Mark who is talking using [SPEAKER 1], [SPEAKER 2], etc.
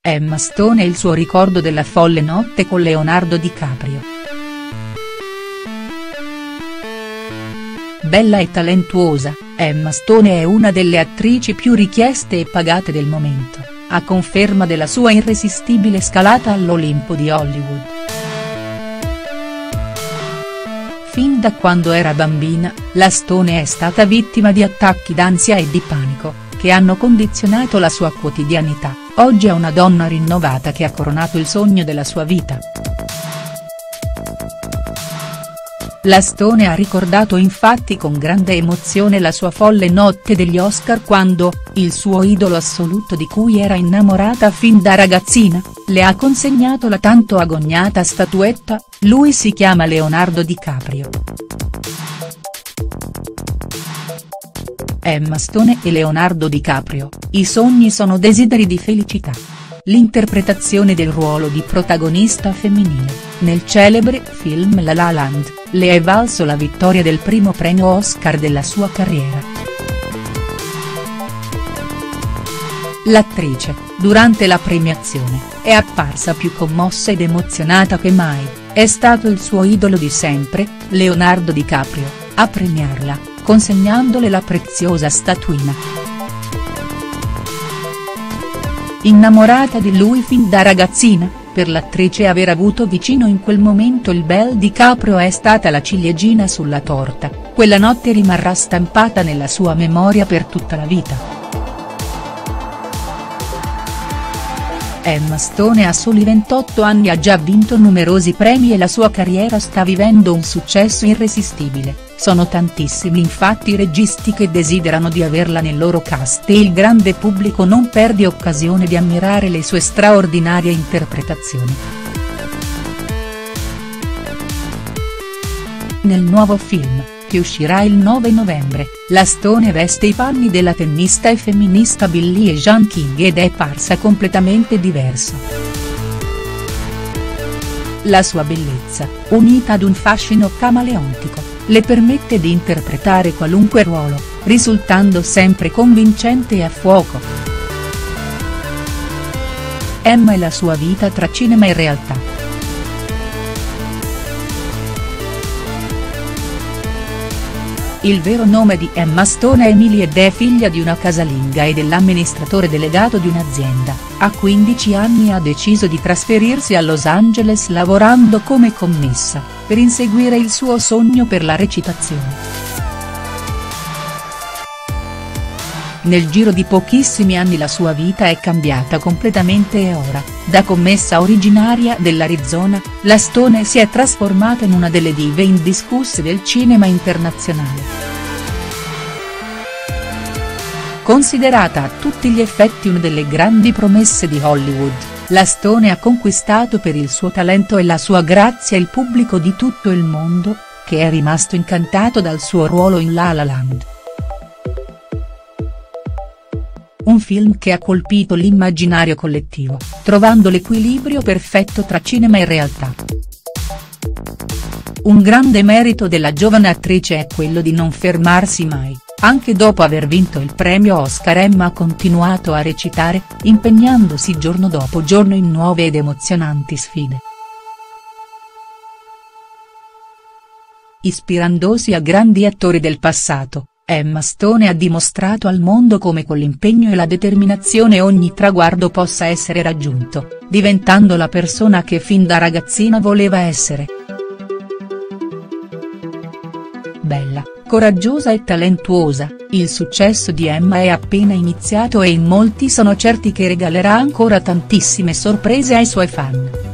[SPEAKER 1] Emma Stone e il suo ricordo della folle notte con Leonardo DiCaprio. Bella e talentuosa, Emma Stone è una delle attrici più richieste e pagate del momento, a conferma della sua irresistibile scalata all'Olimpo di Hollywood. Fin da quando era bambina, la Stone è stata vittima di attacchi d'ansia e di panico, che hanno condizionato la sua quotidianità. Oggi è una donna rinnovata che ha coronato il sogno della sua vita. La Stone ha ricordato infatti con grande emozione la sua folle notte degli Oscar quando, il suo idolo assoluto di cui era innamorata fin da ragazzina, le ha consegnato la tanto agognata statuetta. Lui si chiama Leonardo DiCaprio. Emma Stone e Leonardo DiCaprio, i sogni sono desideri di felicità. L'interpretazione del ruolo di protagonista femminile, nel celebre film La La Land, le è valso la vittoria del primo premio Oscar della sua carriera. L'attrice, durante la premiazione, è apparsa più commossa ed emozionata che mai. È stato il suo idolo di sempre, Leonardo DiCaprio, a premiarla, consegnandole la preziosa statuina. Innamorata di lui fin da ragazzina, per l'attrice aver avuto vicino in quel momento il bel DiCaprio è stata la ciliegina sulla torta. Quella notte rimarrà stampata nella sua memoria per tutta la vita. Emma Stone a soli 28 anni ha già vinto numerosi premi e la sua carriera sta vivendo un successo irresistibile. Sono tantissimi infatti i registi che desiderano di averla nel loro cast e il grande pubblico non perde occasione di ammirare le sue straordinarie interpretazioni. Nel nuovo film, che uscirà il 9 novembre, la Stone veste i panni della tennista e femminista Billie Jean King ed è parsa completamente diversa. La sua bellezza, unita ad un fascino camaleontico, le permette di interpretare qualunque ruolo, risultando sempre convincente e a fuoco. Emma e la sua vita tra cinema e realtà. Il vero nome di Emma Stone è Emily ed è figlia di una casalinga e dell'amministratore delegato di un'azienda. A 15 anni ha deciso di trasferirsi a Los Angeles lavorando come commessa, per inseguire il suo sogno per la recitazione. Nel giro di pochissimi anni la sua vita è cambiata completamente e ora, da commessa originaria dell'Arizona, la Stone si è trasformata in una delle dive indiscusse del cinema internazionale. Considerata a tutti gli effetti una delle grandi promesse di Hollywood, la Stone ha conquistato per il suo talento e la sua grazia il pubblico di tutto il mondo, che è rimasto incantato dal suo ruolo in La La Land. Un film che ha colpito l'immaginario collettivo, trovando l'equilibrio perfetto tra cinema e realtà. Un grande merito della giovane attrice è quello di non fermarsi mai, anche dopo aver vinto il premio Oscar Emma ha continuato a recitare, impegnandosi giorno dopo giorno in nuove ed emozionanti sfide. Ispirandosi a grandi attori del passato, Emma Stone ha dimostrato al mondo come con l'impegno e la determinazione ogni traguardo possa essere raggiunto, diventando la persona che fin da ragazzina voleva essere. Bella, coraggiosa e talentuosa, il successo di Emma è appena iniziato e in molti sono certi che regalerà ancora tantissime sorprese ai suoi fan.